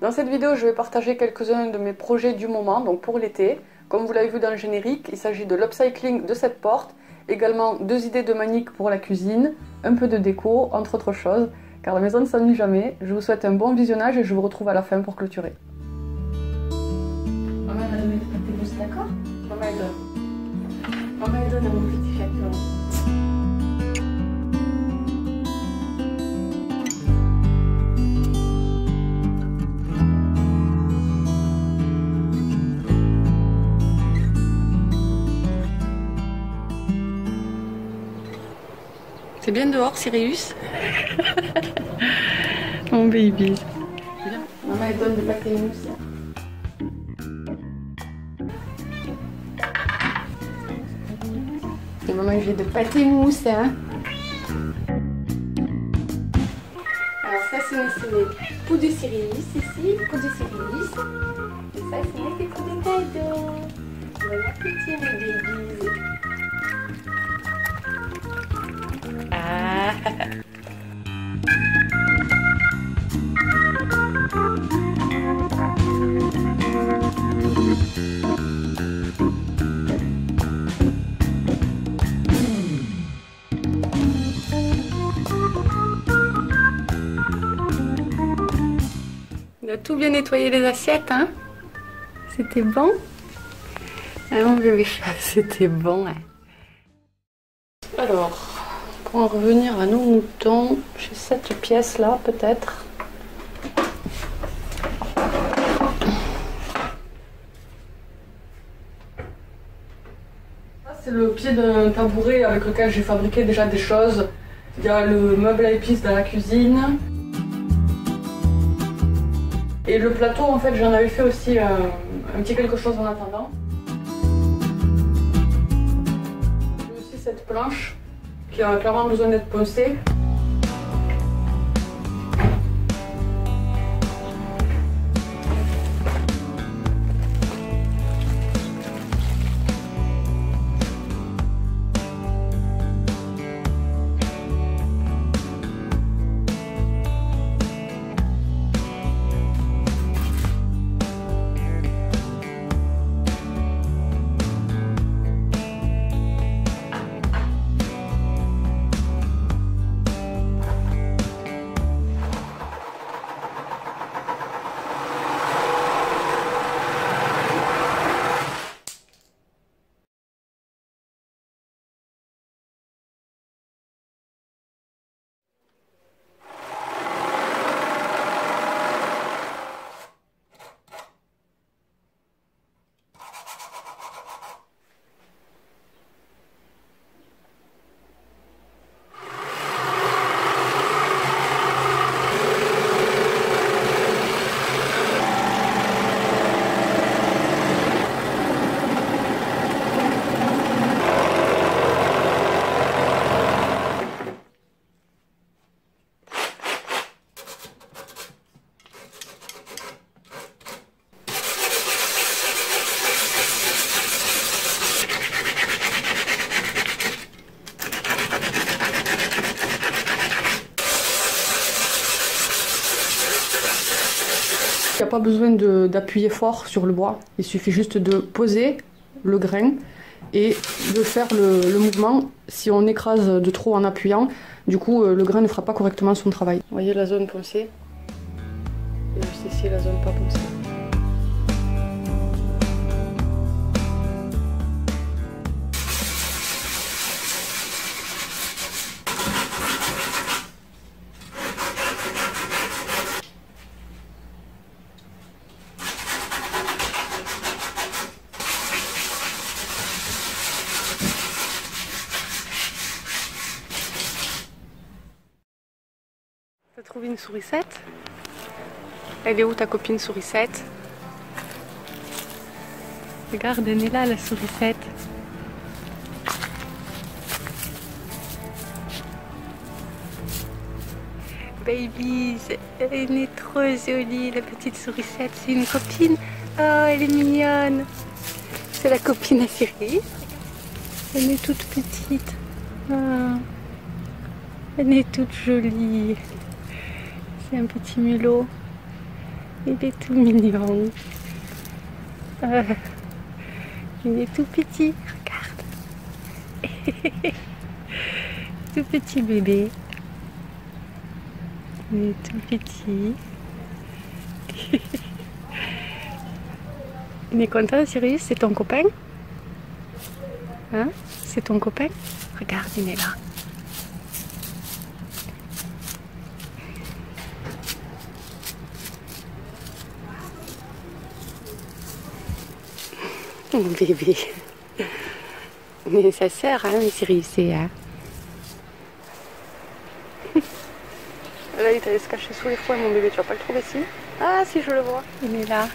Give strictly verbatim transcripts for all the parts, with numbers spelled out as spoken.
Dans cette vidéo, je vais partager quelques-uns de mes projets du moment, donc pour l'été. Comme vous l'avez vu dans le générique, il s'agit de l'upcycling de cette porte, également deux idées de manique pour la cuisine, un peu de déco, entre autres choses, car la maison ne s'ennuie jamais. Je vous souhaite un bon visionnage et je vous retrouve à la fin pour clôturer. Maman va donner des pâtés mousses, d'accord? Maman elle donne. Maman elle donne à mon petit chaton. C'est bien dehors, Sirius? Mon baby. Maman elle donne des pâtés mousses. Et maman j'ai de pâtés mousse, hein. Alors ça c'est mes poudres de Sirius ici, poudre de Sirius. Et ça c'est mes poudres de cadeaux. Bon appétit mes babies. Ah. On a tout bien nettoyé les assiettes, hein? C'était bon? Ah mon bébé chat, c'était bon, hein? Alors, pour en revenir à nos moutons, j'ai cette pièce là peut-être. C'est le pied d'un tabouret avec lequel j'ai fabriqué déjà des choses. Il y a le meuble à épices dans la cuisine. Et le plateau, en fait, j'en avais fait aussi un, un petit quelque chose en attendant. J'ai aussi cette planche qui a clairement besoin d'être poncée. Il n'y a pas besoin d'appuyer fort sur le bois, il suffit juste de poser le grain et de faire le, le mouvement. Si on écrase de trop en appuyant, du coup le grain ne fera pas correctement son travail. Vous voyez la zone poncée et juste ici la zone pas poncée. T'as trouvé une sourisette? Elle est où ta copine sourisette? Regarde, elle est là la sourisette. Baby, elle est trop jolie la petite sourisette. C'est une copine. Oh, elle est mignonne. C'est la copine à Sirius. Elle est toute petite. Oh. Elle est toute jolie. C'est un petit mulot. Il est tout mignon. Euh, il est tout petit, regarde. Tout petit bébé. Il est tout petit. Il est content, Sirius? C'est ton copain? Hein? C'est ton copain? Regarde, il est là. Mon bébé. Mais ça sert, hein, Sirius, hein. Là, il t'allait se cacher sous les fouets, mon bébé. Tu vas pas le trouver ici? Ah, si, je le vois. Il est là.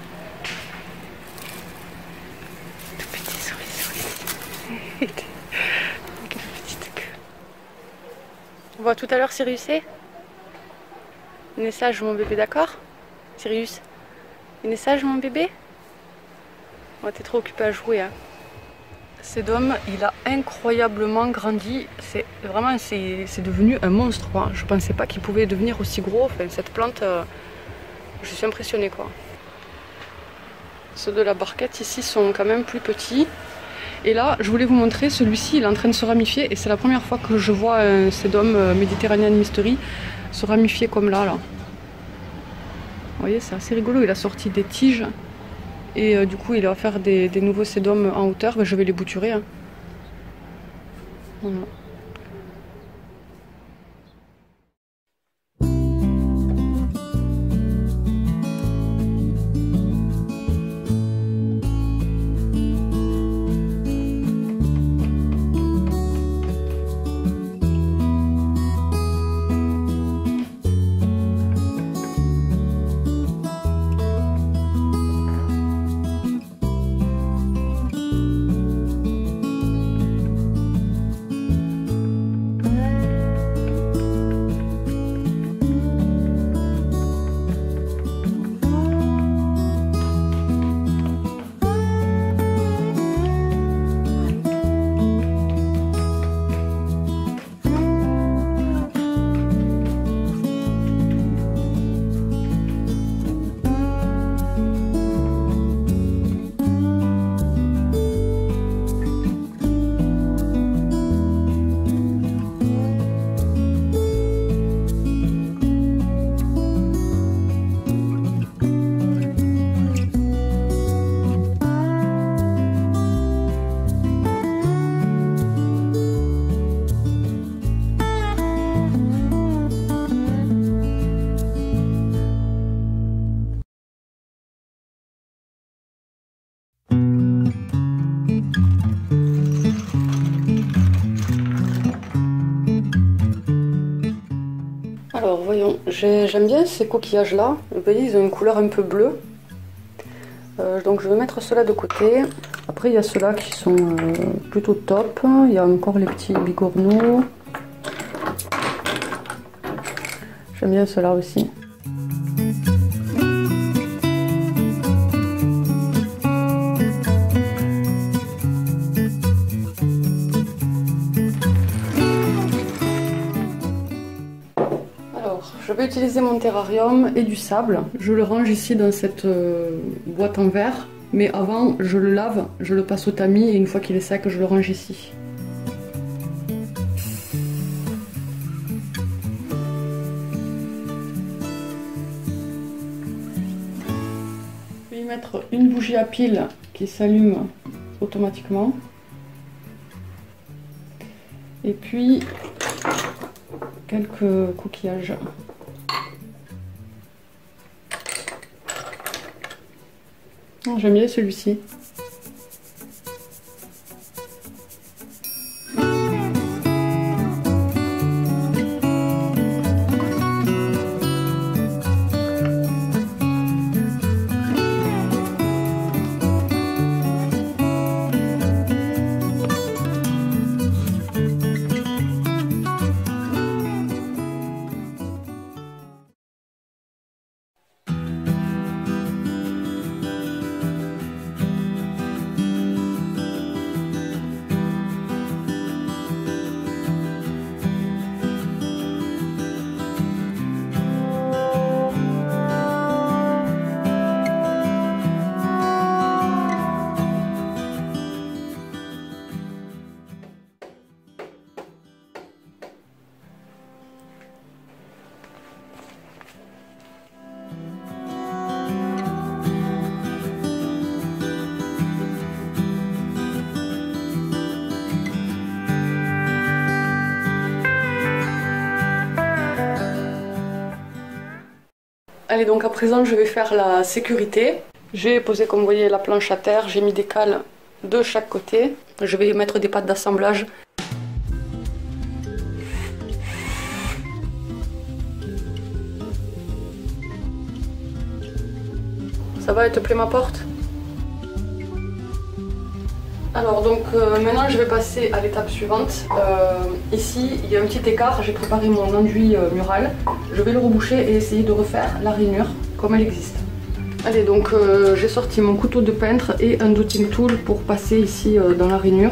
Tout petit souris, souris. Avec la petite queue. On voit tout à l'heure Sirius. Il est sage, mon bébé, d'accord? Sirius, il est sage, mon bébé? Ouais, t'es trop occupé à jouer, hein. Sedum, il a incroyablement grandi. C'est vraiment, c'est devenu un monstre, quoi. Je pensais pas qu'il pouvait devenir aussi gros. Enfin, cette plante, euh, je suis impressionnée, quoi. Ceux de la barquette ici sont quand même plus petits. Et là, je voulais vous montrer, celui-ci, il est en train de se ramifier. Et c'est la première fois que je vois un Sedum Mediterranean Mystery se ramifier comme là, là. Vous voyez, c'est assez rigolo. Il a sorti des tiges. Et euh, du coup, il va faire des, des nouveaux sédums en hauteur. Ben, je vais les bouturer. Hein. Voilà. Alors voyons, j'aime bien ces coquillages là, vous voyez ils ont une couleur un peu bleue, euh, donc je vais mettre ceux-là de côté. Après il y a ceux-là qui sont euh, plutôt top, il y a encore les petits bigorneaux, j'aime bien ceux-là aussi. Je vais utiliser mon terrarium et du sable. Je le range ici dans cette euh, boîte en verre. Mais avant, je le lave, je le passe au tamis et une fois qu'il est sec, je le range ici. Je vais y mettre une bougie à pile qui s'allume automatiquement. Et puis quelques coquillages. J'aime bien celui-ci. Allez, donc à présent je vais faire la sécurité. J'ai posé comme vous voyez la planche à terre, j'ai mis des cales de chaque côté. Je vais mettre des pattes d'assemblage. Ça va, elle te plaît ma porte? Alors donc euh, maintenant je vais passer à l'étape suivante. Euh, ici il y a un petit écart, j'ai préparé mon enduit euh, mural. Je vais le reboucher et essayer de refaire la rainure comme elle existe. Allez, donc euh, j'ai sorti mon couteau de peintre et un dotting tool pour passer ici euh, dans la rainure.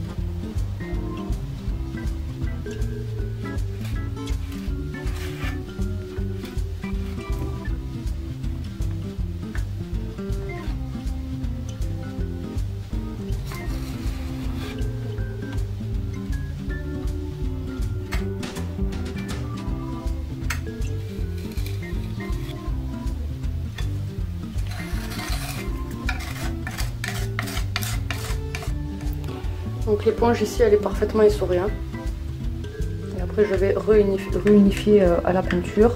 Donc l'éponge ici elle est parfaitement essorée. Hein. Et après je vais réunifier, réunifier euh, à la peinture.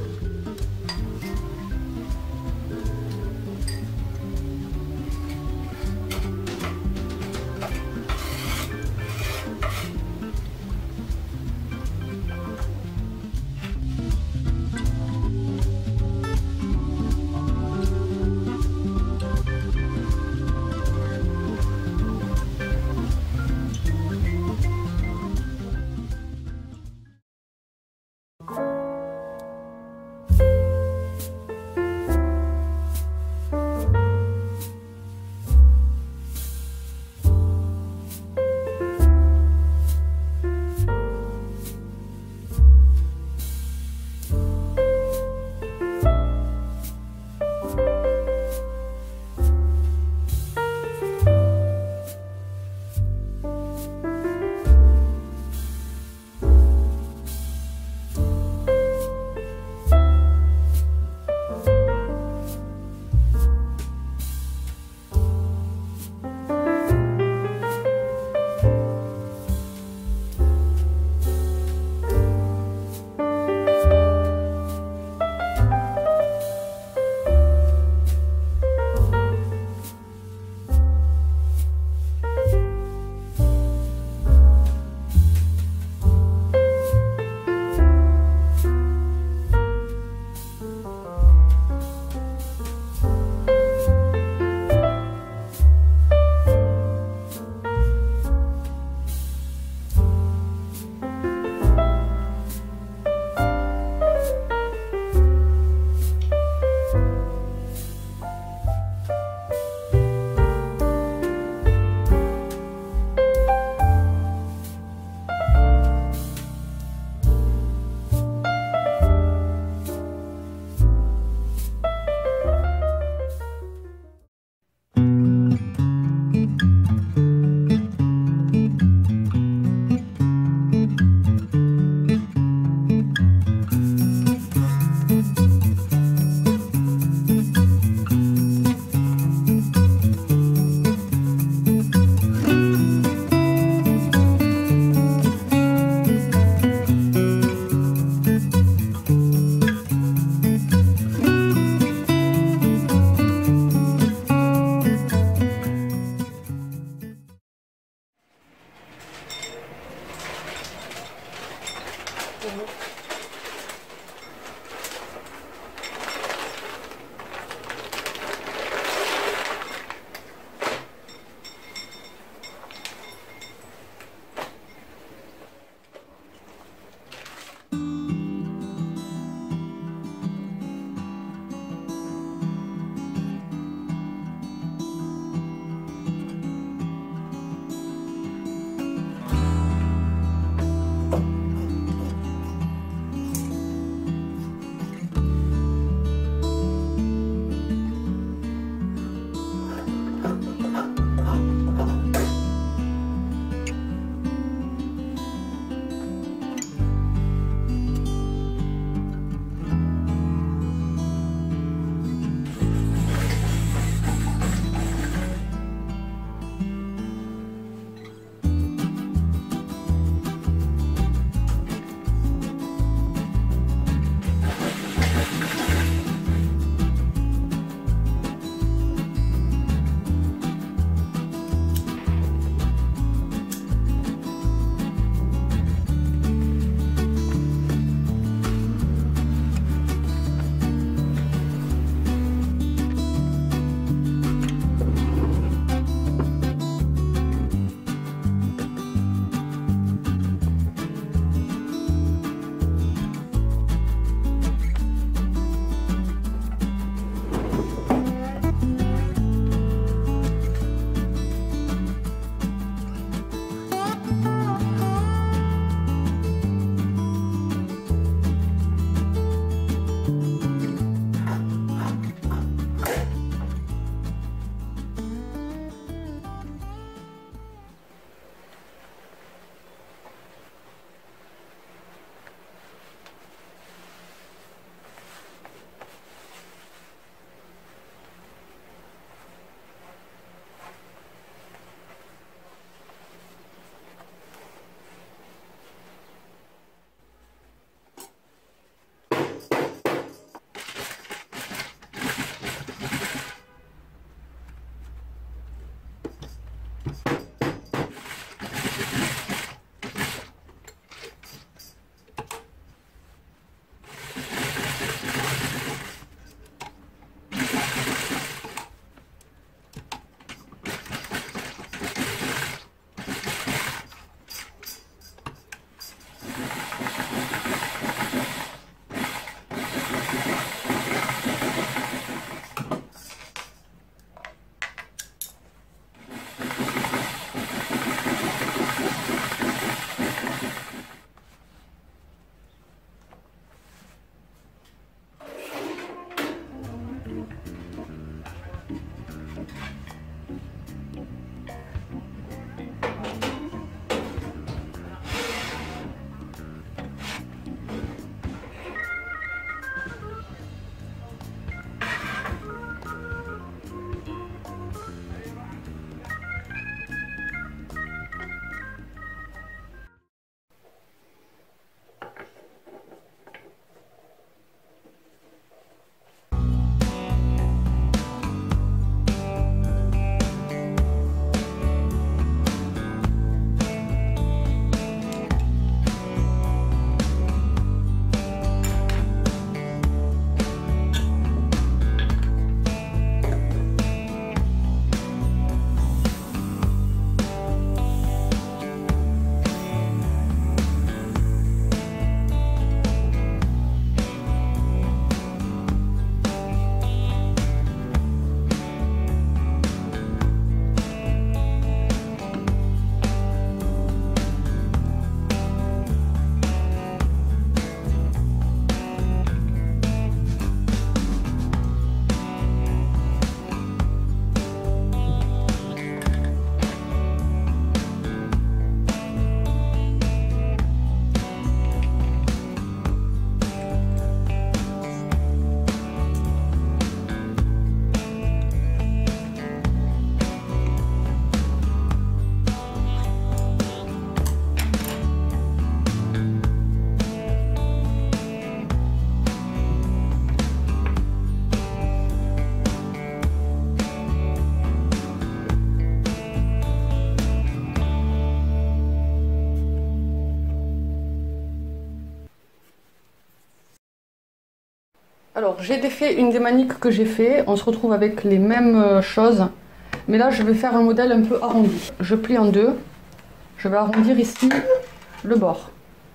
Alors j'ai défait une des maniques que j'ai fait, on se retrouve avec les mêmes choses, mais là je vais faire un modèle un peu arrondi. Je plie en deux, je vais arrondir ici le bord.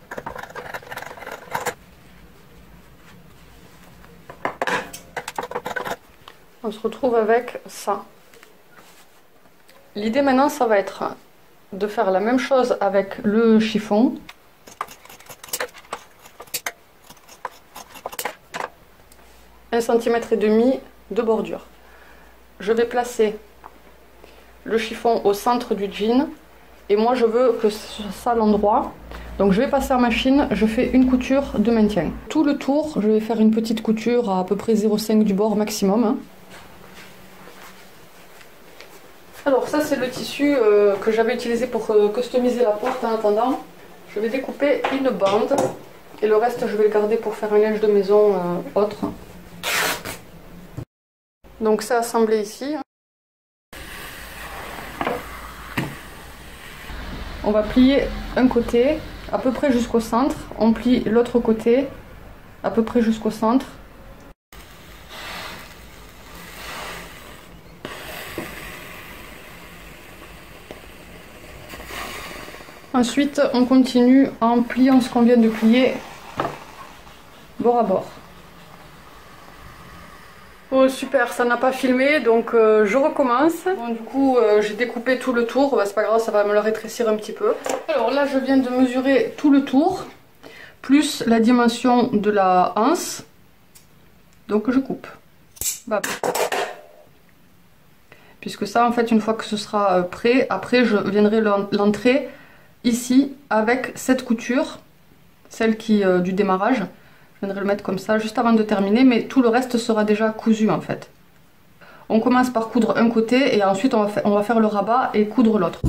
On se retrouve avec ça. L'idée maintenant ça va être de faire la même chose avec le chiffon. un centimètre et demi de bordure. Je vais placer le chiffon au centre du jean et moi je veux que ce soit ça l'endroit. Donc je vais passer en machine, je fais une couture de maintien. Tout le tour, je vais faire une petite couture à à peu près zéro virgule cinq du bord maximum. Hein. Alors ça c'est le tissu euh, que j'avais utilisé pour euh, customiser la porte en attendant. Je vais découper une bande et le reste je vais le garder pour faire un linge de maison euh, autre. Donc c'est assemblé ici. On va plier un côté à peu près jusqu'au centre. On plie l'autre côté à peu près jusqu'au centre. Ensuite, on continue en pliant ce qu'on vient de plier bord à bord. Oh super, ça n'a pas filmé, donc euh, je recommence. Bon, du coup, euh, j'ai découpé tout le tour, bah, c'est pas grave, ça va me le rétrécir un petit peu. Alors là, je viens de mesurer tout le tour, plus la dimension de la anse. Donc je coupe. Bah. Puisque ça, en fait, une fois que ce sera prêt, après je viendrai l'entrer ici avec cette couture, celle qui euh, du démarrage. Je viendrai le mettre comme ça juste avant de terminer, mais tout le reste sera déjà cousu en fait. On commence par coudre un côté et ensuite on va, fa- on va faire le rabat et coudre l'autre.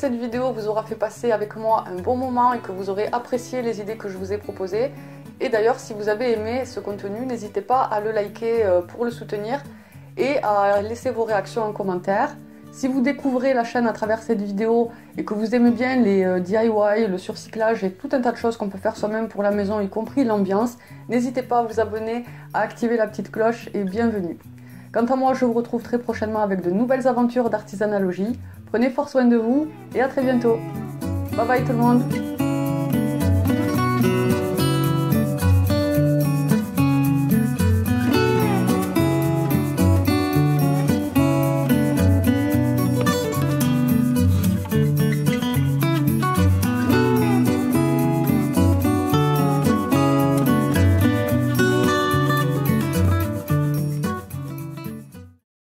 cette vidéo vous aura fait passer avec moi un bon moment et que vous aurez apprécié les idées que je vous ai proposées. Et d'ailleurs, si vous avez aimé ce contenu, n'hésitez pas à le liker pour le soutenir et à laisser vos réactions en commentaire. Si vous découvrez la chaîne à travers cette vidéo et que vous aimez bien les D I Y, le surcyclage et tout un tas de choses qu'on peut faire soi-même pour la maison, y compris l'ambiance, n'hésitez pas à vous abonner, à activer la petite cloche et bienvenue. Quant à moi, je vous retrouve très prochainement avec de nouvelles aventures d'artisanalogie. Prenez fort soin de vous et à très bientôt. Bye bye tout le monde.